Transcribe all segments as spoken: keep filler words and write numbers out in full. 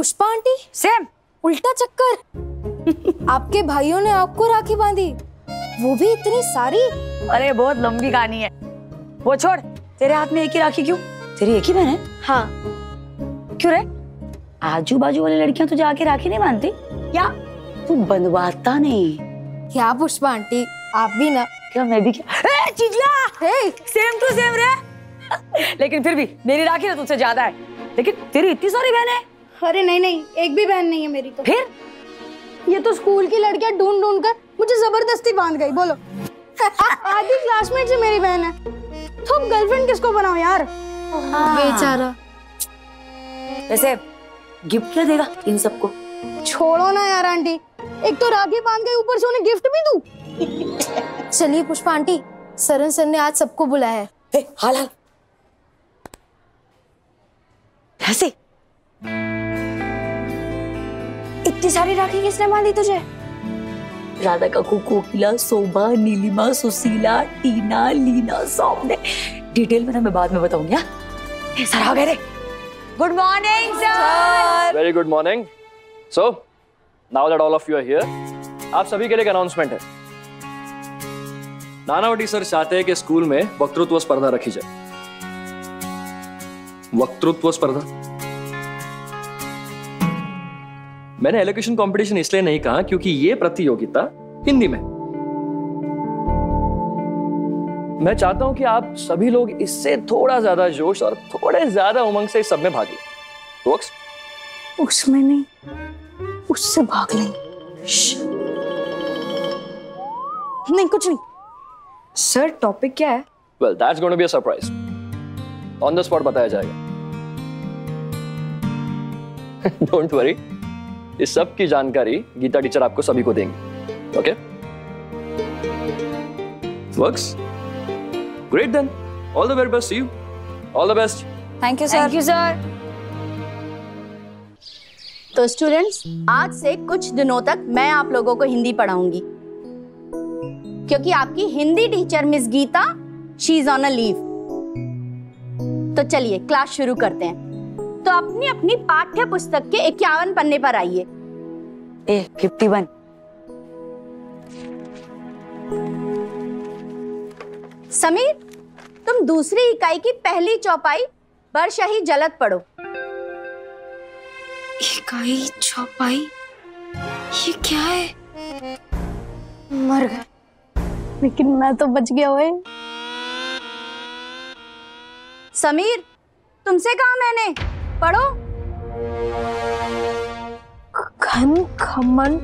Pushpa aunty same उल्टा चक्कर। आपके भाइयों ने आपको राखी बांधी, वो भी इतनी सारी? अरे बहुत लंबी कहानी है, वो छोड़। तेरे हाथ में एक ही राखी क्यों? तेरी एक ही बहन है? हाँ। क्यों रे? आजू बाजू वाली लड़कियां तुझे आके राखी नहीं बांधती क्या? तू बंधवाता नहीं क्या पुष्पा आंटी, आप भी ना। क्या मैं भी क्या? ए, चिजला! हे, सेम टू सेम रे। लेकिन फिर भी मेरी राखी ना तुझसे ज्यादा है। लेकिन तेरी इतनी सारी बहन है। अरे नहीं नहीं, एक भी बहन नहीं है मेरी तो। फिर ये तो स्कूल की लड़कियां ढूंढ ढूंढ कर मुझे जबरदस्ती बांध गई। बोलो आधी क्लासमेट से मेरी बहन है, तो अब गर्लफ्रेंड किसको बनाओ यार? बेचारा। वैसे गिफ्ट क्या देगा इन सबको? छोड़ो ना यार आंटी, एक तो राखी बांध गई, ऊपर से उन्हें गिफ्ट भी दूं। चलिए पुष्पा आंटी, सरन सर ने आज सबको बुलाया है। ए, हाल हाल ऐसे इतनी सारी राखी किसने बांधी तुझे? राधा काकू, कोकिला, शोभा, नीलिमा, सुशीला, टीना, लीना, सौम्य। डिटेल में ना मैं बाद में बताऊंगी। ये सर आ गए रे। Good morning sir. Very good morning. So now that all of you are here, आप सभी के लिए एक अनाउंसमेंट है। नानावटी सर चाहते हैं कि स्कूल में वक्तृत्व स्पर्धा रखी जाए। वक्तृत्व स्पर्धा? मैंने एलोकेशन कंपटीशन इसलिए नहीं कहा क्योंकि यह प्रतियोगिता हिंदी में। मैं चाहता हूं कि आप सभी लोग इससे थोड़ा ज्यादा जोश और थोड़े ज्यादा उमंग से इस सब में भाग लें। वर्क्स? उसमें नहीं, उससे भाग लेंगे। नहीं कुछ नहीं। सर टॉपिक क्या है? Well that's going to be a surprise. On the spot बताया जाएगा। डोंट वरी, इस सब की जानकारी गीता टीचर आपको सभी को देंगे। Okay? Works? Great then, all the very best to you. All the best. Thank you sir. Thank you sir. तो स्टूडेंट्स, आज से कुछ दिनों तक मैं आप लोगों को हिंदी पढ़ाऊंगी, क्योंकि आपकी Hindi teacher miss Geeta she is on a leave. तो चलिए क्लास शुरू करते हैं। तो अपनी अपनी पाठ्य पुस्तक के इक्यावन पन्ने पर आइए। ए, फिफ्टी वन। समीर, तुम दूसरी इकाई की पहली चौपाई बरशही जलद पढ़ो। इकाई चौपाई, ये क्या है? मर गए, लेकिन मैं तो बच गया हुए। समीर, तुमसे कहा मैंने, पढ़ो। घन खमन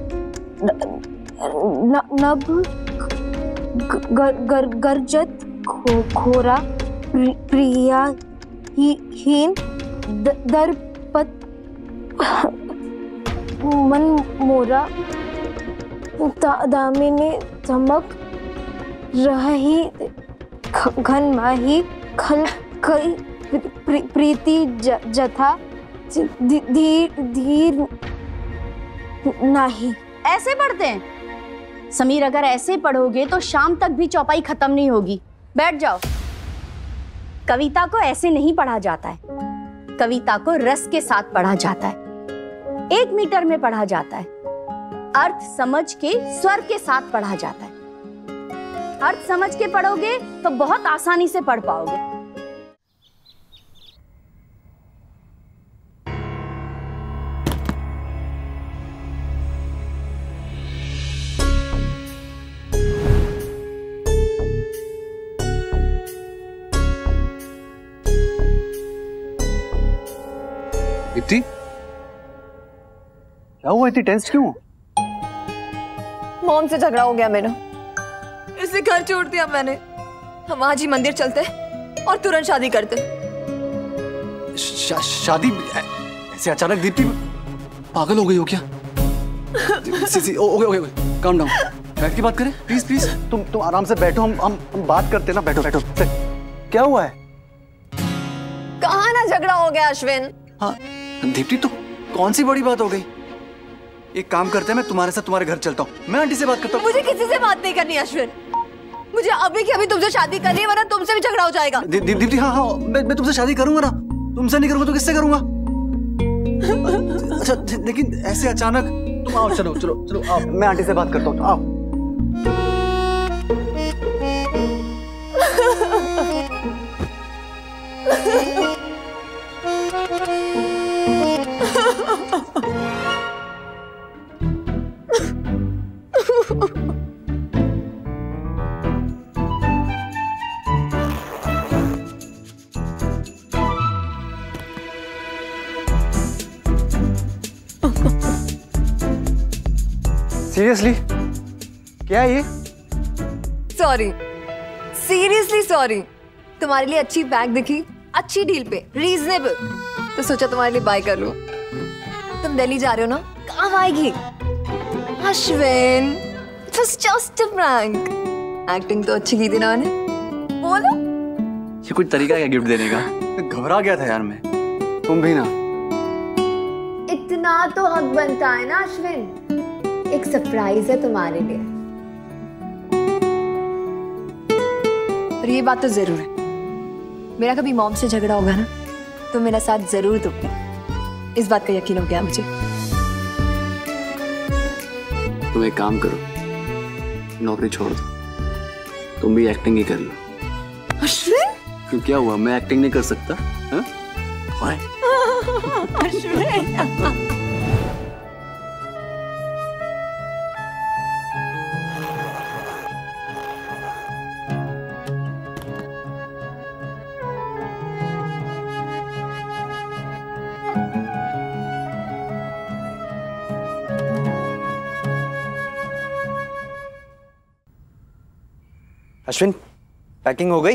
नभ गर, गर, गर्जत खो, खोरा प्रि, प्रिया ही, हीन द, दरपत मन मोरा दा, दामिनी धमक रही घन माही खल कई प्री, प्रीति ज, जथा धीर धीर नहीं। ऐसे पढ़ते हैं समीर? अगर ऐसे पढ़ोगे तो शाम तक भी चौपाई खत्म नहीं होगी। बैठ जाओ। कविता को ऐसे नहीं पढ़ा जाता है, कविता को रस के साथ पढ़ा जाता है, एक मीटर में पढ़ा जाता है, अर्थ समझ के स्वर के साथ पढ़ा जाता है। अर्थ समझ के पढ़ोगे तो बहुत आसानी से पढ़ पाओगे। दीप्ति, क्या हुआ? इतनी टेंस क्यों? मॉम से झगड़ा हो गया मेरा, इसे घर छोड़ दिया मैंने। हम आज ही मंदिर चलते और तुरंत शादी करते। शा, शादी ऐसे अचानक? दीप्ति पागल हो गई हो क्या? See, see, oh, okay okay, calm down, बैठ के बात करें प्लीज प्लीज। तुम तुम आराम से बैठो, हम हम, हम बात करते ना। बैठो बैठो। क्या हुआ है? कहाँ ना झगड़ा हो गया अश्विन। हाँ दीप्ति, तो कौन सी बड़ी बात हो गई? एक काम करते हैं, मैं तुम्हारे साथ तुम्हारे घर चलता हूँ, मैं आंटी से बात करता हूँ। मुझे किसी से बात नहीं करनी अश्विन, मुझे अभी की अभी तुमसे शादी करनी है, वरना तुमसे भी झगड़ा हो जाएगा। दीप्ति, हाँ हाँ, मैं मैं तुमसे शादी करूंगा ना। तुमसे नहीं करूंगा तो किससे करूंगा? अच्छा लेकिन ऐसे अचानक तुम आओ, चलो चलो चलो आओ, मैं आंटी से बात करता हूँ, आओ। सीरियसली क्या है ये? Sorry, seriously sorry. तुम्हारे लिए अच्छी बैग दिखी, अच्छी डील पे, रीजनेबल, तो सोचा तुम्हारे लिए बाय कर लूं। तुम दिल्ली जा रहे हो ना, काम आएगी। Ashwin, it was just a prank। Acting तो अच्छी की थी ना मैंने, बोलो। ये कुछ तरीका है गिफ्ट देने का? घबरा गया था यार मैं, तुम भी ना। इतना तो हक बनता है ना अश्विन, एक सरप्राइज है तुम्हारे लिए। पर ये बात तो जरूर है, मेरा कभी मॉम से झगड़ा होगा ना तो मेरा साथ जरूर दोगे, इस बात का यकीन हो गया मुझे। तुम एक काम करो, नौकरी छोड़ दो, तुम भी एक्टिंग ही कर लो। अश्विन, क्यों क्या हुआ, मैं एक्टिंग नहीं कर सकता? हाँ? अश्विन। अश्विन, पैकिंग हो गई?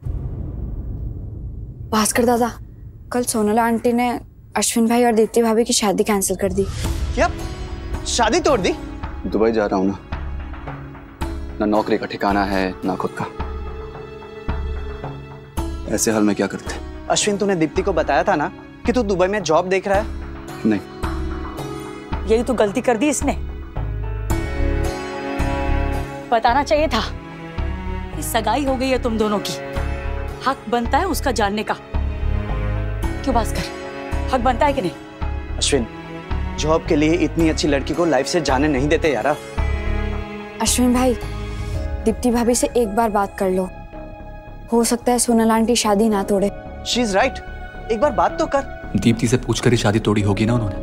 भास्कर दादा, कल सोनल आंटी ने अश्विन भाई और दीप्ति भाभी की शादी कैंसिल कर दी। क्या? शादी तोड़ दी? दुबई जा रहा हूँ ना, ना नौकरी का ठिकाना है ना खुद का। ऐसे हाल में क्या करते? अश्विन, तूने दीप्ति को बताया था ना कि तू दुबई में जॉब देख रहा है? नहीं। यही तो गलती कर दी इसने, बताना चाहिए था। सगाई हो गई है तुम दोनों की, हक बनता है उसका जानने का। क्यों भास्कर, हक बनता है कि नहीं? अश्विन, जॉब के लिए इतनी अच्छी लड़की को लाइफ से जाने नहीं देते यार। अश्विन भाई, दीप्ति भाभी से एक बार बात कर लो, हो सकता है सोनल आंटी शादी ना तोड़े। शी इज राइट, एक बार बात तो कर। दीप्ति से पूछकर ही शादी तोड़ी होगी ना उन्होंने।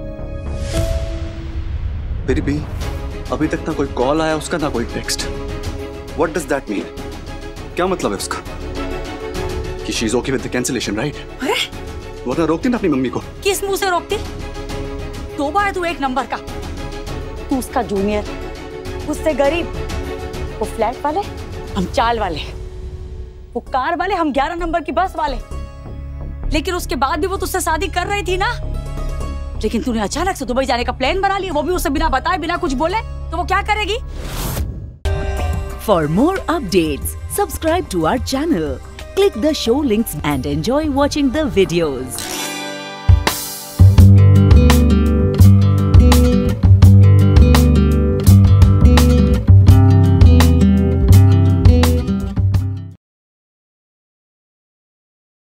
फिर भी अभी तक ना कोई कॉल आया उसका, ना कोई text. What does that mean? क्या मतलब है उसका? कि she is okay with the cancellation, right? अरे वरना रोकती ना अपनी मम्मी को। किस मुंह से रोकती? दो बार तू एक नंबर का, तू उसका जूनियर, उससे गरीब। वो फ्लैट वाले, हम चाल वाले। वो कार वाले, हम ग्यारह नंबर की बस वाले। लेकिन उसके बाद भी वो तुझसे शादी कर रही थी ना। लेकिन तूने अचानक से दुबई जाने का प्लान बना लिया, वो भी उसे बिना बताए, बिना कुछ बोले, तो वो क्या करेगी? For more updates, subscribe to our channel, click the show links and enjoy watching the videos.